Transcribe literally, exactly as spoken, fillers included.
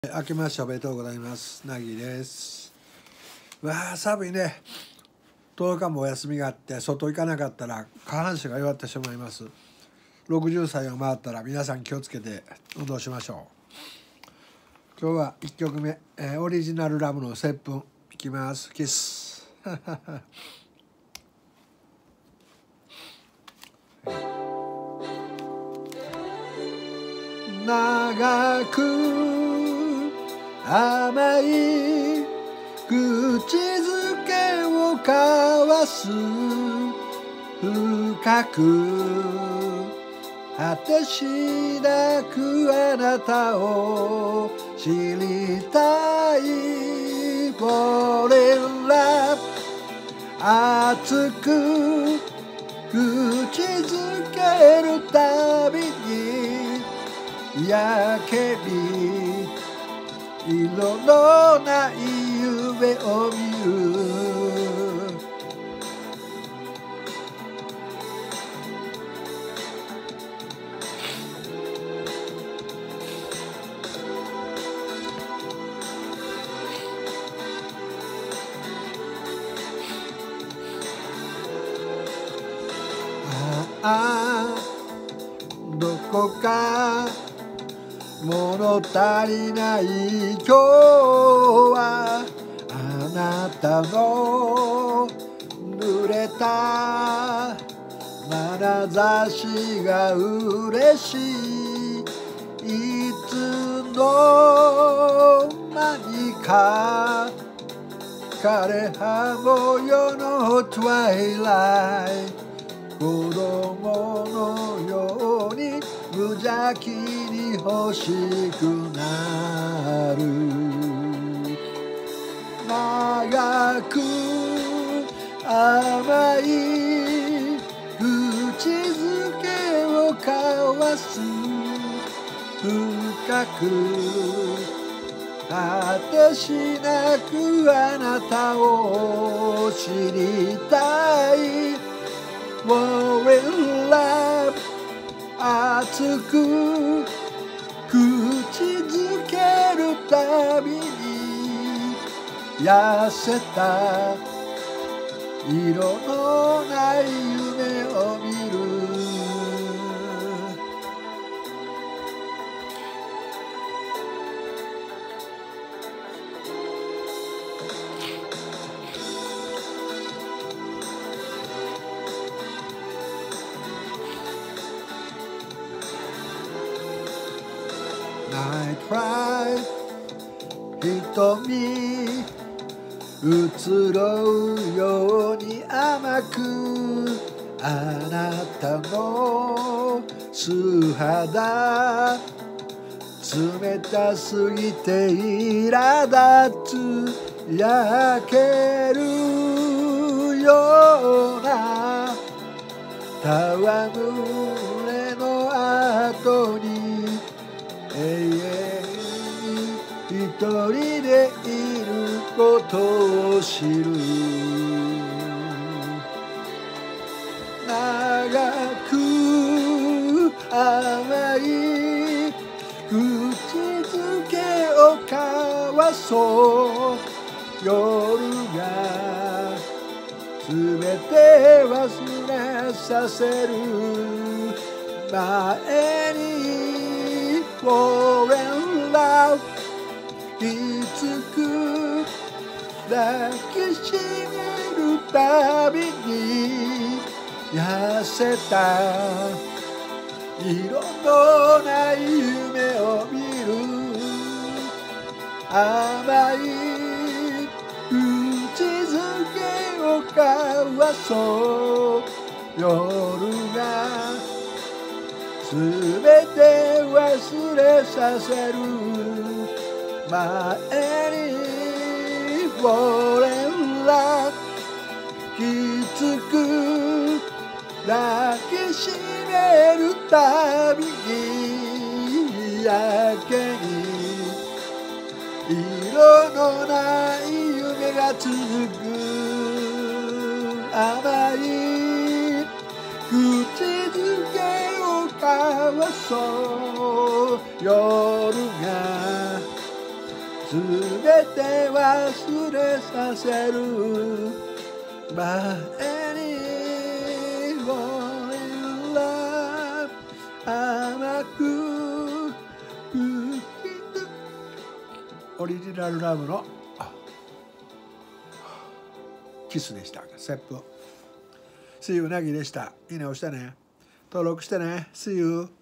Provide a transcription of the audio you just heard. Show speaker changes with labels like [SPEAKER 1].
[SPEAKER 1] 明けましておめでとうございます。なぎです。わあ、寒いね。とおかもお休みがあって外行かなかったら下半身が弱ってしまいます。ろくじゅっさいを回ったら皆さん気をつけて運動しましょう。今日はいっきょくめ、えー、オリジナルラムの接吻いきます。キス長く甘い口づけを交わす深く果てしなくあなたを知りたい。俺ら熱く口づけるたびに焼け火色のない夢を見る。ああどこか物足りない今日はあなたの濡れた眼差しが嬉しい。いつの間にか枯葉模様のトワイライト子供のように無邪気に欲しくなる。長く甘い口づけを交わす深く果てしなくあなたを知りたい。More in love 熱く口づけるたびに痩せた色のない夢を見る。Night ride 瞳移ろうように甘くあなたの素肌冷たすぎて苛立つ焼けるような戯れの後に永遠に一人でいることを知る。長く甘い口づけを交わそう夜がすべて忘れさせる前にMore in love きつく抱きしめるたびに痩せた色のない夢を見る。甘い口づけを交わそう夜がすべて忘れさせる前に俺らきつく抱きしめるたびに焼けに色のない夢が続く。甘い口づけを交わそう夜がすべて忘れさせる前に Fall in love 甘くオリジナルラブのキスでした。セップ See you なぎでした。いいね押してね、登録してね。See you